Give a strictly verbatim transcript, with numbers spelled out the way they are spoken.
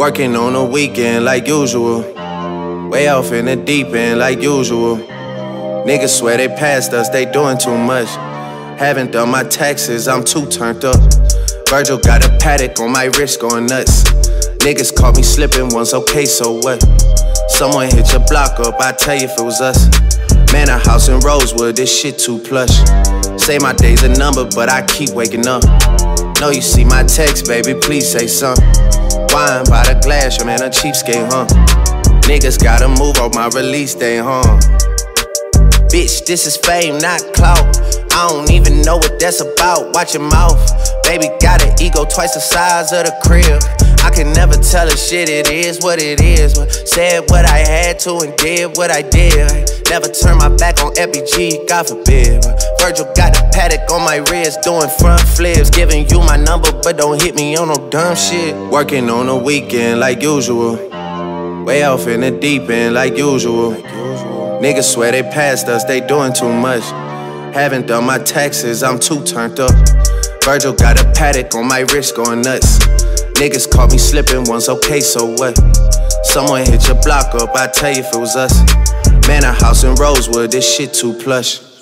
Working on the weekend like usual. Way off in the deep end like usual. Niggas swear they passed us, they doing too much. Haven't done my taxes, I'm too turned up. Virgil got a paddock on my wrist going nuts. Niggas caught me slipping once, okay, so what? Someone hit your block up, I tell you if it was us. Man, a house in Rosewood, this shit too plush. Say my day's a number, but I keep waking up. Know you see my text, baby, please say something. Wine by the glass, your man a cheapskate, huh? Niggas gotta move on my release day, huh? Bitch, this is fame, not clout. I don't even know what that's about, watch your mouth. Baby got an ego twice the size of the crib. I can never tell a shit, it is what it is. Said what I had to and did what I did. Never turn my back on F B G, God forbid. Virgil got a paddock on my wrist, doing front flips. Giving you my number, but don't hit me on no dumb shit. Working on the weekend like usual. Way off in the deep end like usual. Niggas swear they passed us, they doing too much. Haven't done my taxes, I'm too turned up. Virgil got a paddock on my wrist going nuts. Niggas caught me slipping once, okay, so what? Someone hit your block up, I tell you if it was us. Man, a house in Rosewood, this shit too plush.